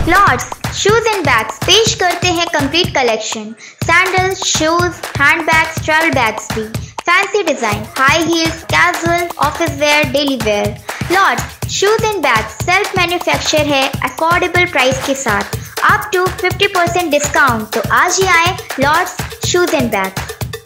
Lord's shoes and bags पेश करते हैं complete collection. Sandals, shoes, hand bags, travel bags भी, fancy design, high heels, casual, office wear, daily wear. Lords shoes and bags self manufacture है affordable price के साथ, up to 50% discount. तो आज ही आए लॉर्ड्स शूज एंड बैग्स।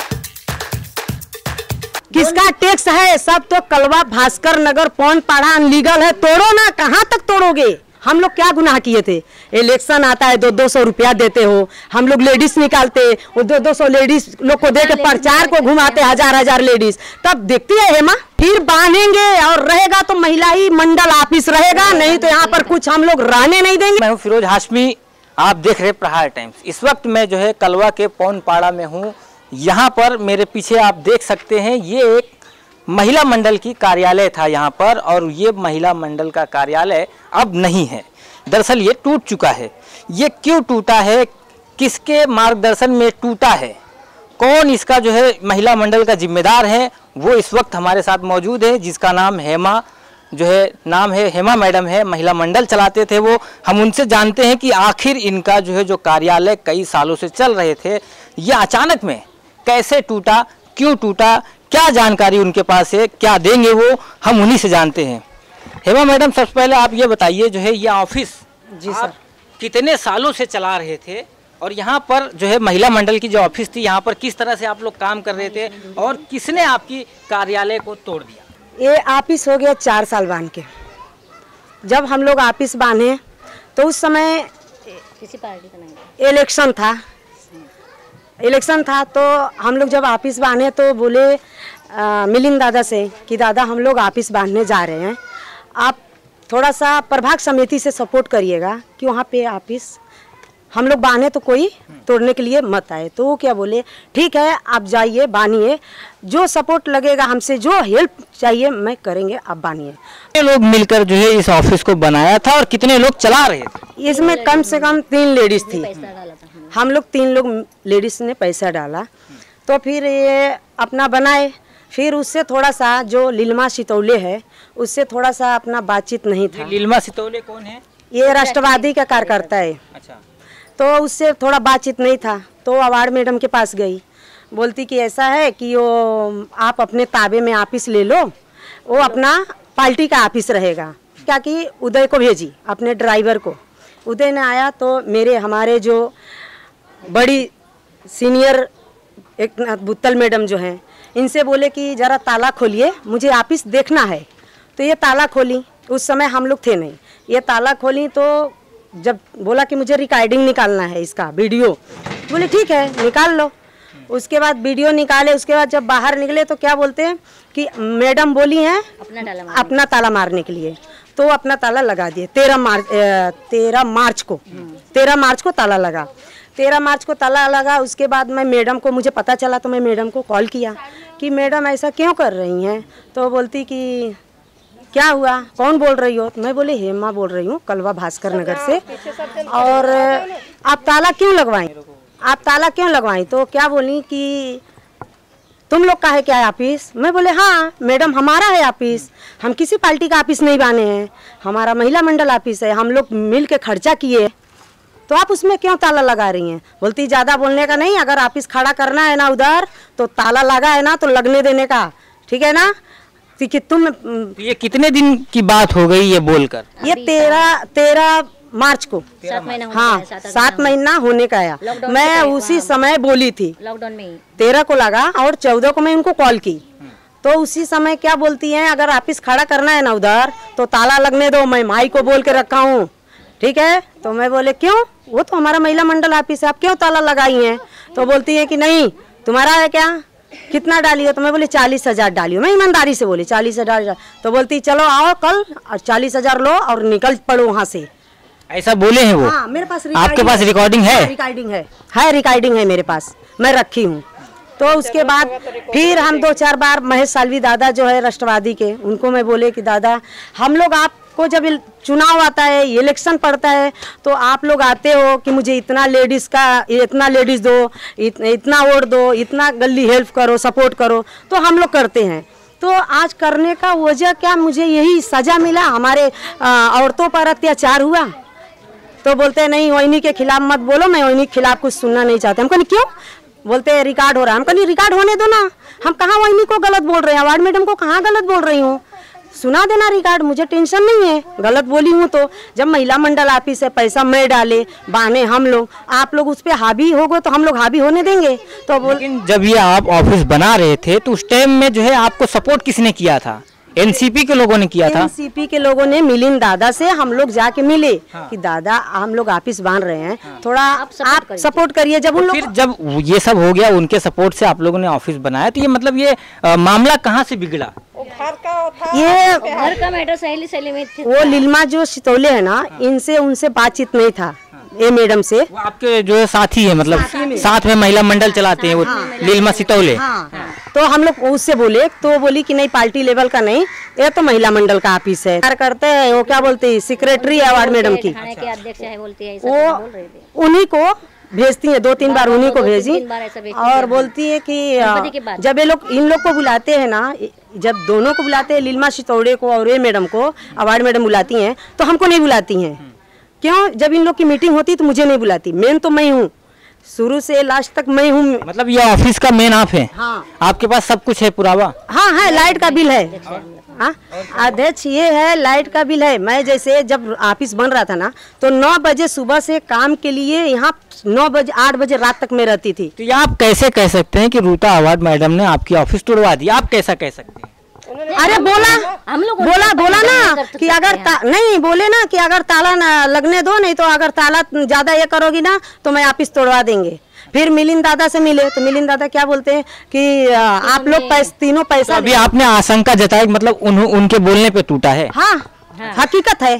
किसका tax है? सब तो कलवा, भास्कर नगर, पौन पाड़ा अनलीगल है। तोड़ो ना, कहाँ तक तोड़ोगे? हम लोग क्या गुनाह किए थे? इलेक्शन आता है 200 रुपया देते हो, हम लोग लेडीज निकालते, वो 200 लेडीज लोग को दे के प्रचार को घुमाते, हजार लेडीज। तब देखती है हेमा, फिर बांधेंगे और रहेगा तो महिला ही मंडल ऑफिस रहेगा, नहीं तो यहाँ पर कुछ हम लोग रहने नहीं देंगे। मैं हूँ फिरोज हाशमी, आप देख रहे प्रहार टाइम्स। इस वक्त मैं जो है कलवा के पौन पाड़ा में हूँ। यहाँ पर मेरे पीछे आप देख सकते हैं, ये एक महिला मंडल की कार्यालय था यहाँ पर, और ये महिला मंडल का कार्यालय अब नहीं है। दरअसल ये टूट चुका है। ये क्यों टूटा है, किसके मार्गदर्शन में टूटा है, कौन इसका जो है महिला मंडल का जिम्मेदार है, वो इस वक्त हमारे साथ मौजूद है, जिसका नाम हेमा हेमा मैडम है। महिला मंडल चलाते थे वो। हम उनसे जानते हैं कि आखिर इनका जो है जो कार्यालय कई सालों से चल रहे थे, ये अचानक में कैसे टूटा, क्यों टूटा, क्या जानकारी उनके पास है, क्या देंगे वो, हम उन्हीं से जानते हैं। हेमा मैडम, सबसे पहले आप ये बताइए, जो है ये ऑफिस जी सर कितने सालों से चला रहे थे, और यहाँ पर जो है महिला मंडल की जो ऑफिस थी, यहाँ पर किस तरह से आप लोग काम कर रहे थे, और किसने आपकी कार्यालय को तोड़ दिया? ये ऑफिस हो गया 4 साल बांध के। जब हम लोग ऑफिस बांधे तो उस समय किसी पार्टी का नहीं, इलेक्शन था तो हम लोग जब ऑफिस बांधे तो बोले मिलिंद दादा से कि दादा हम लोग ऑफिस बांधने जा रहे हैं, आप थोड़ा सा प्रभाग समिति से सपोर्ट करिएगा कि वहाँ पे ऑफिस हम लोग बांधे तो कोई तोड़ने के लिए मत आए। तो वो क्या बोले, ठीक है आप जाइए बांधिए, जो सपोर्ट लगेगा हमसे, जो हेल्प चाहिए मैं करेंगे, आप बांधिए। कितने लोग मिलकर जो है इस ऑफिस को बनाया था, और कितने लोग चला रहे थे? इसमें कम से कम 3 लेडीज थी। हम लोग 3 लोग लेडीज ने पैसा डाला, तो फिर ये अपना बनाए। फिर उससे थोड़ा सा जो लीलमा सितौले है, उससे थोड़ा सा अपना बातचीत नहीं था। लीलमा सितौले कौन है? ये राष्ट्रवादी का कार्यकर्ता है। अच्छा। तो उससे थोड़ा बातचीत नहीं था, तो अवार्ड मैडम के पास गई, बोलती कि ऐसा है कि वो आप अपने ताबे में ऑफिस ले लो, वो अपना पार्टी का ऑफिस रहेगा। क्या कि उदय को भेजी, अपने ड्राइवर को। उदय ने आया तो हमारे जो बड़ी सीनियर एक बुत्तल मैडम जो हैं, इनसे बोले कि ज़रा ताला खोलिए, मुझे ऑफिस देखना है। तो ये ताला खोली, उस समय हम लोग थे नहीं, ये ताला खोली तो जब बोला कि मुझे रिकॉर्डिंग निकालना है इसका वीडियो, बोले ठीक है निकाल लो। उसके बाद वीडियो निकाले, उसके बाद जब बाहर निकले तो क्या बोलते हैं कि मैडम बोली हैं अपना ताला मारने के लिए, तो अपना ताला लगा दिए। 13 मार्च को ताला लगा। 13 मार्च को ताला लगा। उसके बाद मैं मैडम को, मुझे पता चला तो मैं मैडम को कॉल किया कि मैडम ऐसा क्यों कर रही हैं? तो बोलती कि क्या हुआ, कौन बोल रही हो? तो मैं बोली हेमा बोल रही हूँ, कलवा भास्कर नगर से। और आप ताला क्यों लगवाई? तो क्या बोली कि तुम लोग का है क्या ऑफिस? मैं बोले हाँ मैडम हमारा है ऑफिस, हम किसी पार्टी का ऑफिस नहीं बाने हैं, हमारा महिला मंडल ऑफिस है, हम लोग मिल के खर्चा किए, तो आप उसमें क्यों ताला लगा रही हैं? बोलती ज़्यादा बोलने का नहीं, अगर ऑफिस खड़ा करना है ना उधर, तो ताला लगा है ना तो लगने देने का, ठीक है ना? कि तुम ये कितने दिन की बात हो गई ये बोलकर? ये 13 मार्च को, 7 महीना होने का आया। मैं उसी समय बोली थी, लॉकडाउन में 13 को लगा और 14 को मैं उनको कॉल की। तो उसी समय क्या बोलती हैं, अगर ऑफिस खड़ा करना है ना उधर तो ताला लगने दो, मैं माई को बोल के रखा हूँ, ठीक है? तो मैं बोले क्यों, वो तो हमारा महिला मंडल ऑफिस है, आप क्यों ताला लगाई हैं? तो बोलती है कि नहीं तुम्हारा है क्या, कितना डाली हो? तो मैं बोली 40,000 डाली हो। मैं ईमानदारी से बोली 40,000। तो बोलती चलो आओ कल और 40,000 लो और निकल पड़ो वहाँ से। ऐसा बोले हैं वो? हाँ मेरे पास आपके पास रिकॉर्डिंग है? रिकॉर्डिंग है मेरे पास, मैं रखी हूँ। तो उसके बाद फिर हम 2-4 बार महेश सालवी दादा जो है राष्ट्रवादी के, उनको मैं बोले कि दादा हम लोग आपको जब चुनाव आता है, इलेक्शन पड़ता है, तो आप लोग आते हो कि मुझे इतना लेडीज़ दो, इतना वोट दो, इतना गली हेल्प करो, सपोर्ट करो, तो हम लोग करते हैं। तो आज करने का वजह क्या, मुझे यही सज़ा मिला, हमारे औरतों पर अत्याचार हुआ, तो बोलते हैं नहीं वही के खिलाफ मत बोलो, मैं वही के खिलाफ कुछ सुनना नहीं चाहते। हम कहनी क्यों? बोलते हैं रिकॉर्ड हो रहा है। हम कहनी रिकॉर्ड होने दो ना, हम कहाँ वही को गलत बोल रहे हैं, अवार्ड मैडम को कहाँ गलत बोल रही हूँ, सुना देना रिकॉर्ड, मुझे टेंशन नहीं है गलत बोली हूँ तो। जब महिला मंडल ऑफिस है, पैसा मैं डाले बहाने हम लोग, आप लोग उस पर हावी होगो तो हम लोग हावी होने देंगे? तो लेकिन जब ये आप ऑफिस बना रहे थे तो उस टाइम में जो है आपको सपोर्ट किसने किया था? एनसीपी के लोगों ने किया था। एनसीपी के लोगों ने मिलिंद दादा से हम लोग जाके मिले कि दादा हम लोग ऑफिस बांध रहे हैं, थोड़ा आप सपोर्ट करिए। जब उन लोग फिर जब ये सब हो गया, उनके सपोर्ट से आप लोगों ने ऑफिस बनाया, तो ये मतलब ये मामला कहाँ से बिगड़ा? ये घर का मैटर सहेली में थी। वो लीलमा जो सितौले है ना, इनसे उनसे बातचीत नहीं था ये मैडम से। वो आपके जो है साथी है, मतलब साथ में महिला मंडल चलाते हैं वो लीलमा सितौले। तो हम लोग उससे बोले तो वो बोली कि नहीं पार्टी लेवल का नहीं, ये तो महिला मंडल का ऑफिस है। करते हैं वो क्या बोलते हैं, सेक्रेटरी है अवार्ड मैडम की, थाने के अध्यक्ष है बोलती है, वो उन्हीं को भेजती है, 2-3 बार उन्हीं को भेजी। और बोलती है कि जब ये लोग इन लोग को बुलाते हैं ना, जब दोनों को बुलाते हैं, लीलमा सितौड़े को और ये मैडम को अवार्ड मैडम बुलाती हैं, तो हमको नहीं बुलाती हैं। क्यों? जब इन लोग की मीटिंग होती तो मुझे नहीं बुलाती। मेन तो मैं हूँ, शुरू से लास्ट तक मैं हूँ। मतलब ये ऑफिस का मेन आप है? हाँ। आपके पास सब कुछ है, पुरावा? हाँ है, लाइट का बिल है। हाँ अध्यक्ष ये है, लाइट का बिल है। मैं जैसे जब ऑफिस बन रहा था ना, तो 9 बजे सुबह से काम के लिए यहाँ 9 बजे 8 बजे रात तक मैं रहती थी। तो ये आप कैसे कह सकते हैं कि रीता अवार्ड मैडम ने आपकी ऑफिस तोड़वा दी? आप कैसा कह सकते हैं? अरे बोला हम लोग बोला ना कि अगर नहीं बोले ना कि अगर ताला ना लगने दो, नहीं तो अगर ताला ज्यादा ये करोगी ना तो मैं ऑफिस तोड़वा देंगे। फिर मिलिंद दादा से मिले तो मिलिंद दादा क्या बोलते हैं कि आप लोग तीनों पैसा। तो अभी आपने आशंका जताई, मतलब उनके बोलने पे टूटा है? हाँ, हकीकत है,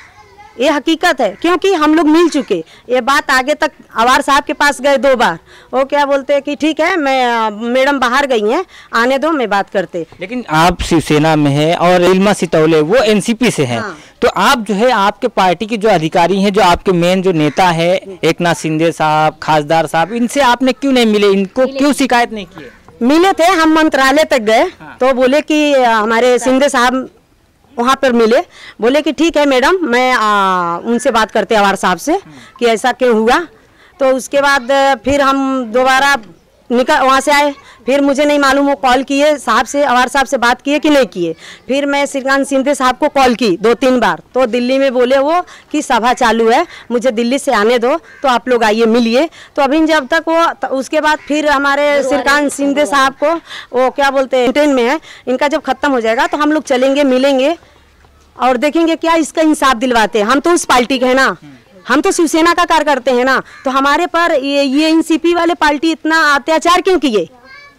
ये हकीकत है, क्योंकि हम लोग मिल चुके। ये बात आगे तक अवार साहब के पास गए 2 बार, वो क्या बोलते हैं कि ठीक है, मैं मैडम बाहर गई हैं, आने दो, मैं बात करते। लेकिन आप शिवसेना में है और लीलमा सितौले वो एनसीपी से हैं। हाँ। तो आप जो है आपके पार्टी के जो अधिकारी हैं, जो आपके मेन जो नेता है एकनाथ शिंदे साहब, खासदार साहब, इनसे आपने क्यों नहीं मिले? इनको क्यों शिकायत नहीं की? मिले थे, हम मंत्रालय तक गए। हाँ। तो बोले कि हमारे शिंदे साहब वहाँ पर मिले, बोले कि ठीक है मैडम, मैं उनसे बात करते अवार साहब से कि ऐसा क्यों हुआ। तो उसके बाद फिर हम दोबारा निकल वहाँ से आए। फिर मुझे नहीं मालूम वो कॉल किए साहब से, अवार साहब से बात किए कि नहीं किए। फिर मैं श्रीकांत शिंदे साहब को कॉल की 2-3 बार, तो दिल्ली में बोले वो कि सभा चालू है, मुझे दिल्ली से आने दो, तो आप लोग आइए मिलिए। तो अभी जब तक वो उसके बाद फिर हमारे श्रीकांत शिंदे साहब को वो क्या बोलते हैं ट्रेन में है, इनका जब खत्म हो जाएगा तो हम लोग चलेंगे, मिलेंगे और देखेंगे क्या इसका इंसाफ दिलवाते हैं। हम तो उस पार्टी के हैं ना, हम तो शिवसेना का कार्य करते हैं ना, तो हमारे पर ये एनसीपी वाले पार्टी इतना अत्याचार क्यों किए?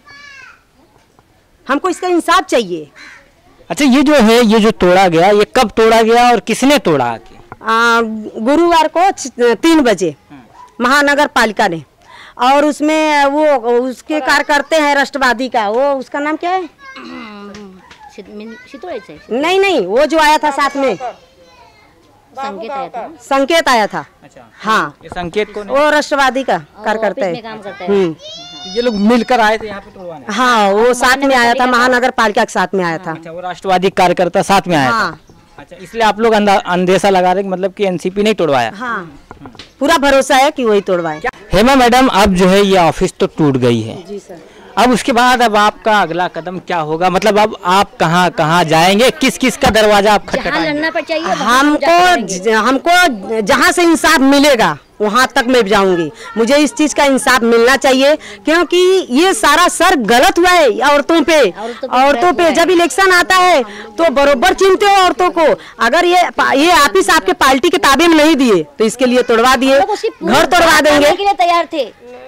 हमको इसका इंसाफ चाहिए। अच्छा, ये जो है, ये जो तोड़ा गया, ये कब तोड़ा गया और किसने तोड़ा? गुरुवार को 3 बजे महानगर पालिका ने, और उसमें वो उसके कार्यकर्ते हैं राष्ट्रवादी का, वो उसका नाम क्या है? नहीं, वो जो आया था साथ में, संकेत आया था। अच्छा, हाँ, ये संकेत कौन है? वो राष्ट्रवादी का कार्यकर्ता है। ये लोग मिलकर आए थे यहाँ पे तोड़वाने? हाँ, वो साथ में आया था, महानगर पालिका के साथ में आया था। अच्छा, वो राष्ट्रवादी कार्यकर्ता साथ में आया था। अच्छा, इसलिए आप लोग अंदेशा लगा रहे मतलब कि एनसीपी नहीं तोड़वाया? हाँ, पूरा भरोसा है कि वही तोड़वाए। हेमा मैडम, अब जो है ये ऑफिस तो टूट गई है। जी सर। अब उसके बाद अब आपका अगला कदम क्या होगा? मतलब अब आप कहाँ जाएंगे? किस का दरवाजा आप खटखटाएंगे? हमको जहाँ से इंसाफ मिलेगा वहाँ तक मैं जाऊंगी। मुझे इस चीज का इंसाफ मिलना चाहिए, क्योंकि ये सारा सर गलत हुआ है औरतों पे। जब इलेक्शन आता है तो बरोबर चिनते हो औरतों को। अगर ये ऑफिस आपके पार्टी के ताबे में नहीं दिए तो इसके लिए तोड़वा दिए, घर तोड़वा देंगे। तैयार थे,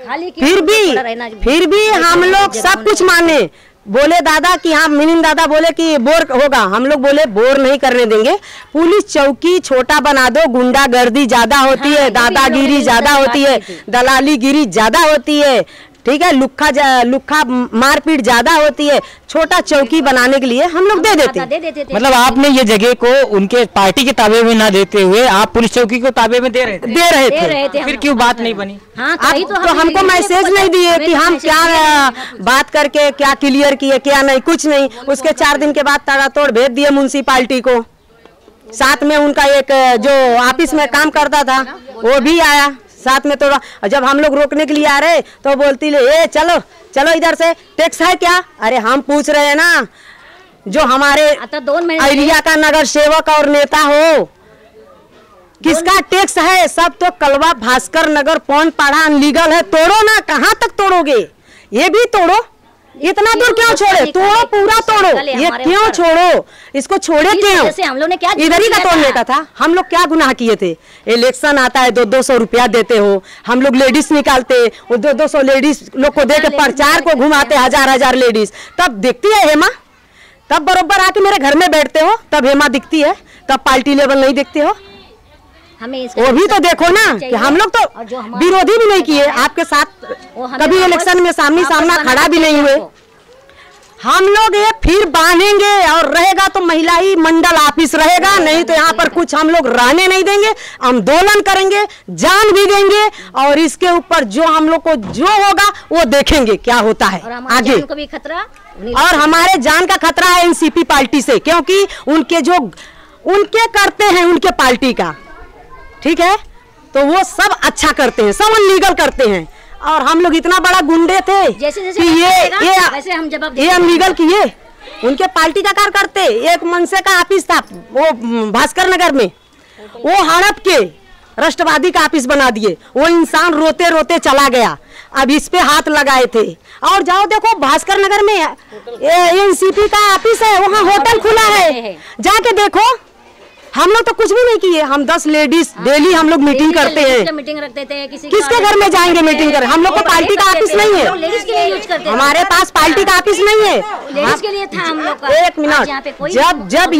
फिर भी हम लोग सब कुछ माने। बोले दादा कि हाँ, मिलिंद दादा बोले कि बोर होगा, हम लोग बोले बोर नहीं करने देंगे। पुलिस चौकी छोटा बना दो, गुंडागर्दी ज्यादा होती है, दादागिरी ज्यादा होती है, दलालीगिरी ज्यादा होती है, ठीक है, लुक्खा मारपीट ज्यादा होती है। छोटा चौकी बनाने के लिए हम लोग दे देते। मतलब आपने ये जगह को उनके पार्टी के ताबे में ना देते हुए आप पुलिस चौकी को ताबे में दे रहे थे। फिर क्यों बात नहीं बनी? हाँ, तो हमको मैसेज नहीं दिए कि हम क्या बात करके क्या क्लियर किए, क्या नहीं, कुछ नहीं। उसके 4 दिन के बाद ताड़ातोड़ भेज दिए म्युनिसिपालिटी को। साथ में उनका एक जो ऑफिस में काम करता था वो भी आया साथ में। थोड़ा जब हम लोग रोकने के लिए आ रहे तो बोलती ले ए चलो चलो इधर से, टैक्स है क्या? अरे हम पूछ रहे हैं ना, जो हमारे एरिया का नगर सेवक और नेता हो किसका टैक्स है? सब तो कलवा भास्कर नगर पौन पाड़ा अनलीगल है, तोड़ो ना, कहाँ तक तोड़ोगे? ये भी तोड़ो, इतना दूर क्यों छोड़े? तोड़ो, पूरा तोड़ो, ये क्यों छोड़ो? इसको छोड़े क्यों? हम लोग ने क्या इधर ही का तोड़ने का था। हम लोग क्या गुनाह किए थे? इलेक्शन आता है 200 रुपया देते हो, हम लोग लेडीज निकालते, वो 200 लेडीज लोग को दे के प्रचार को घुमाते, हजार लेडीज, तब दिखती है हेमा? तब बरोबर आके मेरे घर में बैठते हो तब हेमा दिखती है, तब पार्टी लेवल नहीं दिखते हो। वो भी तो देखो ना कि हम लोग तो विरोधी भी नहीं किए आपके साथ, कभी इलेक्शन में सामने सामना खड़ा भी नहीं हुए। हम लोग ये फिर बांधेंगे और रहेगा तो महिला ही मंडल ऑफिस रहेगा, नहीं तो यहाँ पर कुछ हम लोग रहने नहीं देंगे, आंदोलन करेंगे, जान भी देंगे और इसके ऊपर जो हम लोग को जो होगा वो देखेंगे क्या होता है आगे। को भी खतरा और हमारे जान का खतरा है एनसीपी पार्टी से, क्योंकि उनके जो उनके करते हैं उनके पार्टी का, ठीक है, तो वो सब अच्छा करते हैं, सब अनलीगल करते हैं। और हम लोग इतना बड़ा गुंडे थे जैसे कि वैसे हम जवाब ये अनलीगल किए, उनके पार्टी का कार्य करते। एक मनसे का ऑफिस था वो भास्कर नगर में, वो हड़प के राष्ट्रवादी का ऑफिस बना दिए, वो इंसान रोते रोते चला गया, अब इस पे हाथ लगाए थे। और जाओ देखो भास्कर नगर में एनसीपी का ऑफिस है, वहाँ होटल खुला है, जाके देखो। हम लोग तो कुछ भी नहीं किए, हम 10 लेडीज डेली हम लोग मीटिंग करते हैं, मीटिंग रखते थे, किसके घर में जाएंगे मीटिंग कर? हम लोग को पार्टी का ऑफिस नहीं है, लेडीज के लिए यूज करते थे, हमारे पास पार्टी का ऑफिस नहीं है, लेडीज के लिए था हम लोग का। एक मिनट, जब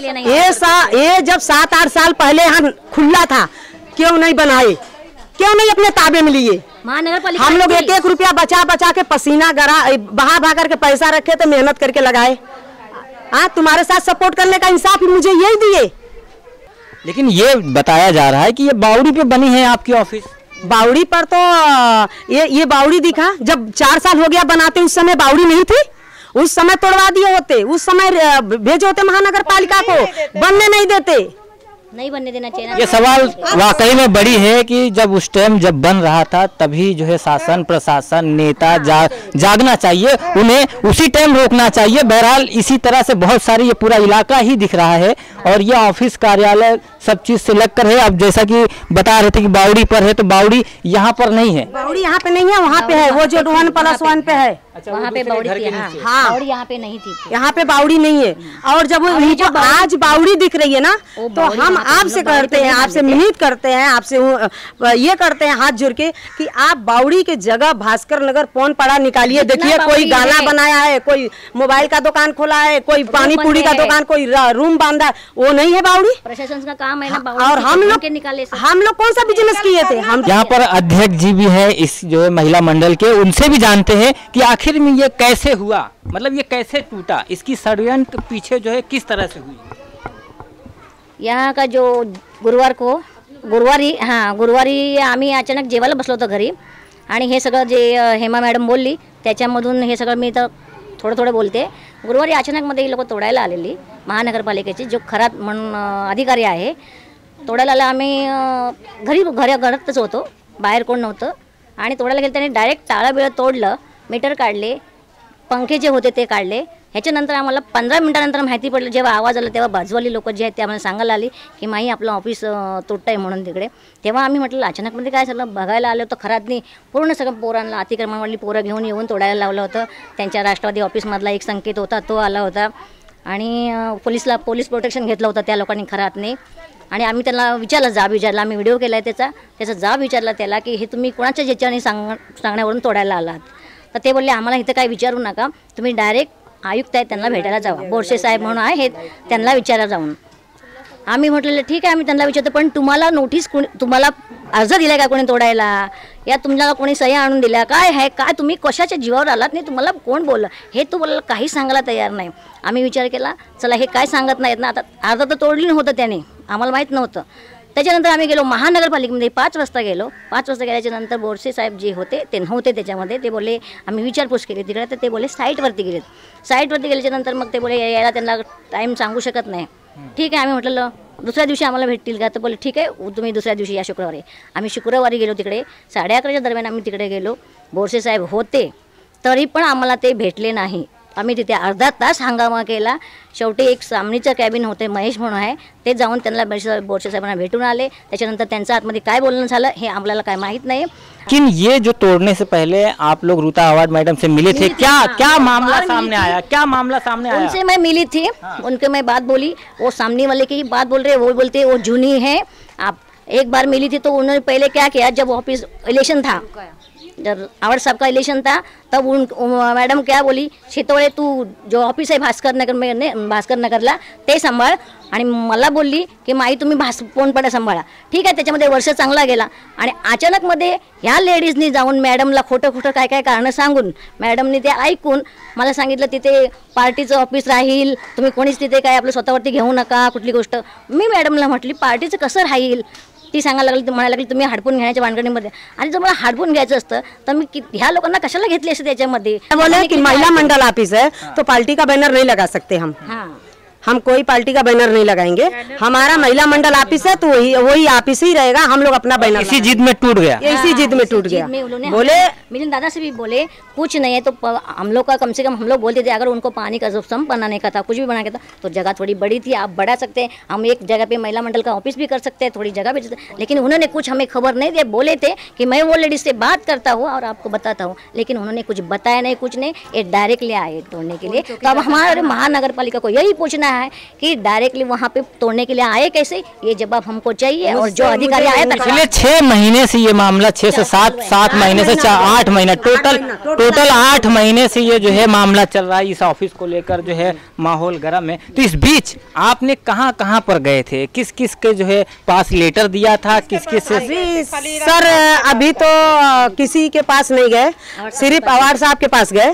ये जब 7-8 साल पहले यहाँ खुला था, क्यों नहीं बनाए, क्यों नहीं अपने ताबे में लिए? महानगरपालिका हम लोग 1-1 रुपया बचा बचा के पसीना बहा करके पैसा रखे थे, मेहनत करके लगाए। हाँ, तुम्हारे साथ सपोर्ट करने का इंसाफ मुझे यही दिए। लेकिन ये बताया जा रहा है कि ये बावड़ी पे बनी है आपकी ऑफिस। बावड़ी पर तो ये बावड़ी दिखा, जब 4 साल हो गया बनाते, उस समय बावड़ी नहीं थी, उस समय तोड़वा दिए होते, उस समय भेजे होते महानगर पालिका को, बनने नहीं देते, नहीं बनने देना चाहिए। ये सवाल वाकई में बड़ी है कि जब उस टाइम जब बन रहा था तभी जो है शासन प्रशासन नेता जागना चाहिए, उन्हें उसी टाइम रोकना चाहिए। बहरहाल इसी तरह से बहुत सारी ये पूरा इलाका ही दिख रहा है और ये ऑफिस कार्यालय सब चीज से लगकर है। अब जैसा कि बता रहे थे कि बावड़ी पर है, तो बावड़ी यहाँ पर नहीं है, बावड़ी यहाँ पे नहीं है, वहाँ पे है, वो जो 1+1 पे है। अच्छा, वहाँ पे बावड़ी थी, हाँ, बावड़ी यहाँ पे नहीं थी, यहाँ पे बावड़ी नहीं है। और जब वो आज बावड़ी दिख रही है ना, तो हम आपसे करते हैं, आपसे मिन्नत करते हैं, आपसे ये करते हैं हाथ जोड़ के कि आप बावड़ी के जगह भास्कर नगर पौन पाड़ा निकालिए। देखिए, कोई गाना बनाया है, कोई मोबाइल का दुकान खोला है, कोई पानी पूरी का दुकान, कोई रूम बांधा है, वो नहीं है बावड़ी। प्रशासन का काम है ना। और हम लोग कौन सा बिजनेस किए थे? हम यहाँ पर अध्यक्ष जी भी है इस जो है महिला मंडल के, उनसे भी जानते हैं कि आखिर में ये कैसे हुआ, मतलब ये कैसे टूटा, इसकी षड्यंत्र पीछे जो है किस तरह से हुई। यहाँ का जो गुरुवारी आम्ही अचानक जेवायला बसलो होतो घरी, आणि हे सगळं जे हेमा मॅडम बोलली त्याच्यामधून हे सगळं मी तर थोडं बोलते। गुरुवारी अचानकमध्ये ही लोक तोडायला आलेली महानगरपालिकेची, जो खरात म्हणून अधिकारी आहे, तोडायला आला। आम्ही घरातच होतो, बाहेर कोण नव्हतं, आणि तोडायला गेलं, त्यांनी डायरेक्ट ताळं बिळं तोडलं, मीटर काढले, पंखे जे होते ते काढले। ह्याच्यानंतर आम्हाला 15 मिनिटानंतर माहिती पडलं, जेव्हा आवाज आला तेव्हा बाजूवाली लोक जे आहेत ते आम्हाला सांगायला आली की माई आपलं ऑफिस तोडतंय म्हणून तिकडे। तेव्हा आम्ही म्हटलं अचानकमध्ये काय झालं, बघायला आलो तर खरातनी पूर्ण सगळं पोरांना अतिक्रमणवाली पोरं घेऊन येऊन तोडायला लावलं होतं। त्यांच्या राष्ट्रवादी ऑफिसमधला एक संकेत होता, तो आला होता, आणि पोलीस प्रोटेक्शन घेतलं होतं त्या लोकांनी खरातने। आणि आम्ही त्यांना जाब विचारला, आम्ही व्हिडिओ केला आहे त्याचा जाब विचारला त्याला की हे तुम्ही कोणाच्या ज्याच्याने सांगण्यावरून तोडायला आलात। तर ते बोलले आम्हाला इथं काही विचारू नका, तुम्ही डायरेक्ट आयुक्त आहेत त्यांना भेटायला जावा, बोरसे साहेब म्हणून आहे त्यांना विचारा जाऊन। आम्ही म्हटलेलं ठीक आहे, आम्ही त्यांना विचारतो, पण तुम्हाला नोटीस तुम्हाला अर्ज दिलाय का कोणी तोडायला, या तुम्हाला कोणी सह्या आणून दिल्या, काय आहे, काय तुम्ही कशाच्या जीवावर आलात, नाही तुम्हाला कोण बोललं हे तुम्हाला काही सांगायला तयार नाही। आम्ही विचार केला, चला हे काय सांगत नाहीत ना, आता अर्ज तर तोडली होतं त्याने, आम्हाला माहीत नव्हतं। त्याच्यानंतर आम्ही गेलो महानगरपालिकेमध्ये 5 वाजता गेलो। 5 वाजता गेल्याच्या नंतर बोरसे साहेब जे होते ते नव्हते त्याच्यामध्ये, ते बोलले आम्ही विचारपूस केली तिकडे, तर ते बोलले साईटवरती गेलेत। साईटवरती गेल्याच्या नंतर मग ते बोलले यायला त्यांना टाईम सांगू शकत नाही, ठीक आहे. आम्ही म्हटलं दुसऱ्या दिवशी आम्हाला भेटतील का, तर बोले ठीक आहे तुम्ही दुसऱ्या दिवशी या शुक्रवारी. आम्ही शुक्रवारी गेलो तिकडे 11:30च्या दरम्यान आम्ही तिकडे गेलो. बोरसे साहेब होते तरी पण आम्हाला ते भेटले नाही. आम्ही तिथे अर्धा तास हंगामा केला. शेवटी एक सामनीचं कॅबिन होते महेश म्हणून आहे, ते जाऊन त्यांना बोरसे साहेबांना भेटून आले. त्याच्यानंतर त्यांचं आतमध्ये काय बोलणं झालं हे आपल्याला काय माहीत नाही. लेकिन ये जो तोड़ने से पहले आप लोग रीता आवाड मैडम से मिले थे, क्या मामला सामने आया, क्या मामला सामने आया? उनसे मैं मिली थी, उनके मैं बात बोली. वो सामने वाले की बात बोल रहे, वो बोलते वो जूनी है. आप एक बार मिली थी तो उन्होंने पहले क्या किया, जब ऑफिस इलेक्शन था, जब आवाड साहब का इलेक्शन था, तब मैडम क्या बोली, शितोळे तू जो ऑफिस आहे भास्कर नगरला ते सांभाळ. आणि मला बोलली की माई तुम्ही पोनपाडा सांभाळा. ठीक आहे. त्याच्यामध्ये वर्ष चांगला गेला आणि अचानकमध्ये ह्या लेडीजनी जाऊन मॅडमला खोटं काय काय कारणं सांगून मॅडमनी ते ऐकून मला सांगितलं तिथे पार्टीचं ऑफिस राहील, तुम्ही कोणीच तिथे काय आपलं स्वतःवरती घेऊ नका कुठली गोष्ट. मी मॅडमला म्हटली पार्टीचं कसं राहील. ती सांगायला लागली, म्हणायला लागली तुम्ही हाडपून घेण्याच्या भानगडीमध्ये. आणि जर मला हाडपून घ्यायचं असतं तर मी ह्या लोकांना कशाला घेतली असते त्याच्यामध्ये. बोले कि महिला मंडल ऑफिस है तो पार्टी का बैनर नहीं लगा सकते हम कोई पार्टी का बैनर नहीं लगाएंगे. हमारा महिला मंडल ऑफिस है तो वही ऑफिस ही रहेगा. हम लोग अपना बैनर इसी जिद में टूट गया, इसी जिद में टूट गया. बोले मिलिंद दादा से भी बोले कुछ नहीं है तो हम लोग का कम से कम हम लोग बोलते थे अगर उनको पानी का सम बनाने का था, कुछ भी बनाने का था तो जगह थोड़ी बड़ी थी, आप बढ़ा सकते हैं. हम एक जगह पे महिला मंडल का ऑफिस भी कर सकते हैं, थोड़ी जगह भी. लेकिन उन्होंने कुछ हमें खबर नहीं दी. बोले थे कि मैं वो लेडीज से बात करता हूँ और आपको बताता हूँ, लेकिन उन्होंने कुछ बताया नहीं, कुछ नहीं. ये डायरेक्टली आए तोड़ने के लिए. तो अब हमारे महानगर पालिका को यही पूछना है कि डायरेक्टली वहाँ पे तोड़ने के लिए आए कैसे, ये जवाब हमको चाहिए. और जो अधिकारी आए पिछले 6 महीने से ये मामला 6 से 7 महीने से 8 महीने टोटल 8 महीने से ये जो है मामला चल रहा है. इस ऑफिस को लेकर जो है माहौल गर्म है. तो इस बीच आपने कहाँ पर गए थे, किस किस के जो है पास लेटर दिया था, किस किस सर अभी तो किसी के पास नहीं गए, सिर्फ आवाड साहब के पास गए.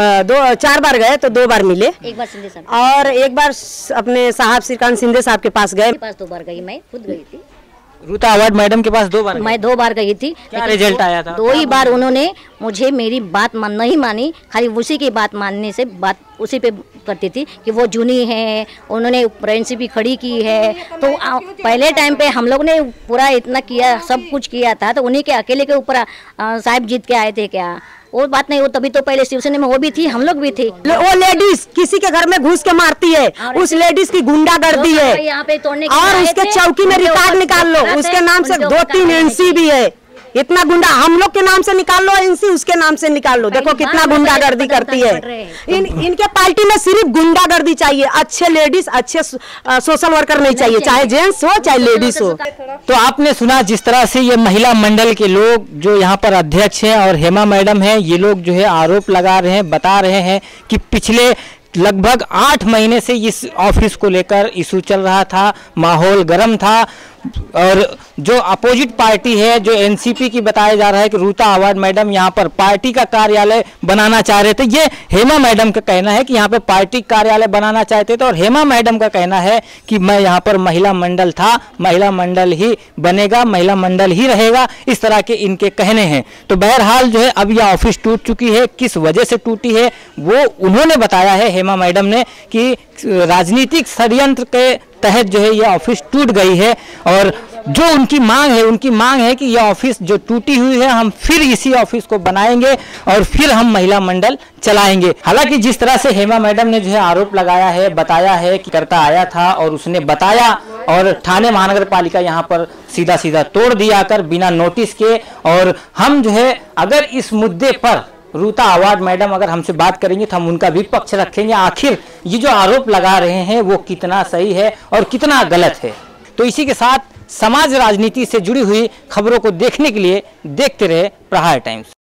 4 बार गए तो 2 बार मिले. एक बार सिंधे साहब और एक बार अपने साहब श्रीकांत सिंधे साहब के पास गए. 2 बार गई, मैं खुद गई थी. रीता आवाड मैडम के पास 2 बार मैं 2 बार गई थी. क्या रिजल्ट आया था? 2 ही बार उन्होंने मुझे मेरी बात नहीं मानी, खाली उसी की बात मानने से बात उसी पे करती थी कि वो जूनी है, उन्होंने एनसीपी खड़ी की है. तो पहले टाइम पे हम लोग ने पूरा इतना किया, सब कुछ किया था, तो उन्हीं के अकेले के ऊपर साहब जीत के आए थे क्या, वो बात नहीं. वो तभी तो पहले शिवसेना में वो भी थी, हम लोग भी थे. वो लेडीज किसी के घर में घुस के मारती है, उस लेडीज की गुंडागर्दी है. यहाँ पे तोड़ने और उसके चौकी में रिकॉर्ड निकाल लो, उसके नाम से 2-3 एनसी भी है. इतना गुंडा हम लोग के नाम से निकाल लो, एनसी उसके नाम से निकाल लो. देखो कितना गुंडागर्दी करती है. इनके पार्टी में सिर्फ गुंडागर्दी चाहिए. अच्छे लेडीज, अच्छे सोशल वर्कर नहीं चाहिए, चाहे जेंट्स हो चाहे लेडीज हो. तो आपने सुना जिस तरह से ये महिला मंडल के लोग जो यहाँ पर अध्यक्ष हैं और हेमा मैडम हैं, ये लोग जो है आरोप लगा रहे हैं, बता रहे हैं कि पिछले लगभग 8 महीने से इस ऑफिस को लेकर इशू चल रहा था, माहौल गर्म था. और जो अपोजिट पार्टी है, जो एनसीपी की बताया जा रहा है कि रीता आवाड मैडम यहाँ पर पार्टी का कार्यालय बनाना चाह रहे थे. ये हेमा मैडम का कहना है कि यहाँ पे पार्टी कार्यालय बनाना चाहते थे, और हेमा मैडम का कहना है कि मैं यहाँ पर महिला मंडल था, महिला मंडल ही बनेगा, महिला मंडल ही रहेगा. इस तरह के इनके कहने हैं. तो बहरहाल जो है अब यह ऑफिस टूट चुकी है. किस वजह से टूटी है वो उन्होंने बताया है, हेमा मैडम ने, कि राजनीतिक षड्यंत्र के तहत जो है यह ऑफिस टूट गई है. और जो उनकी मांग है कि यह ऑफिस जो टूटी हुई है हम फिर इसी ऑफिस को बनाएंगे और फिर हम महिला मंडल चलाएंगे. हालांकि जिस तरह से हेमा मैडम ने जो है आरोप लगाया है, बताया है कि करता आया था और उसने बताया, और थाने महानगर पालिका यहाँ पर सीधा तोड़ दिया कर बिना नोटिस के. और हम जो है अगर इस मुद्दे पर रीता आवाड मैडम अगर हमसे बात करेंगे तो हम उनका भी पक्ष रखेंगे. आखिर ये जो आरोप लगा रहे हैं वो कितना सही है और कितना गलत है. तो इसी के साथ समाज राजनीति से जुड़ी हुई खबरों को देखने के लिए देखते रहे प्रहार टाइम्स.